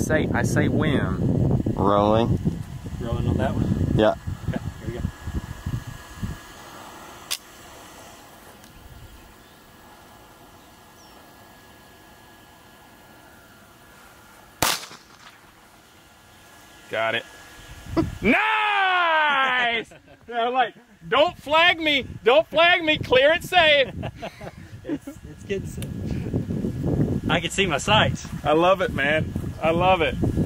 say when. Rolling. Rolling on that one? Yeah. Okay, here we go. Got it. Nice! I'm like, don't flag me, clear it safe. It's getting safe. I can see my sights. I love it, man. I love it.